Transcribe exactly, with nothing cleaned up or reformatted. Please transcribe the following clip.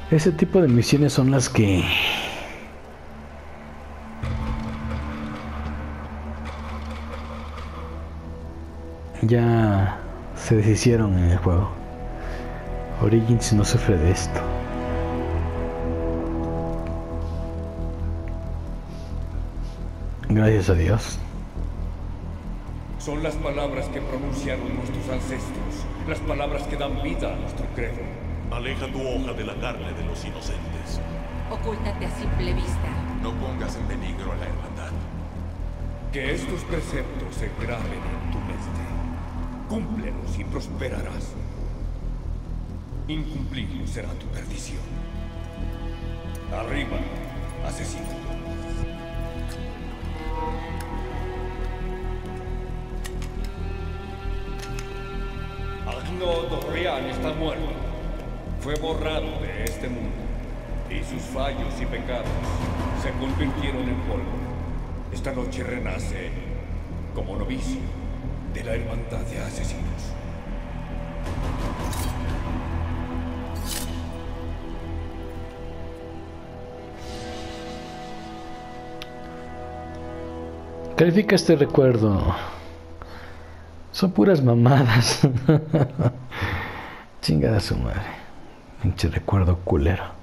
Ese tipo de misiones son las que ya se deshicieron en el juego. Origins no sufre de esto. Gracias a Dios. Son las palabras que pronunciaron nuestros ancestros, las palabras que dan vida a nuestro credo. Aleja tu hoja de la carne de los inocentes. Ocúltate a simple vista. No pongas en peligro a la hermandad. Que estos preceptos se graben en tu mente. Cúmplelos y prosperarás. Incumplirlos será tu perdición. Arriba, asesino. Agno Dorian está muerto. Fue borrado de este mundo. Y sus fallos y pecados se convirtieron en polvo. Esta noche renace como novicio de la hermandad de asesinos. Califica este recuerdo. Son puras mamadas. Chingada su madre. Pinche recuerdo culero.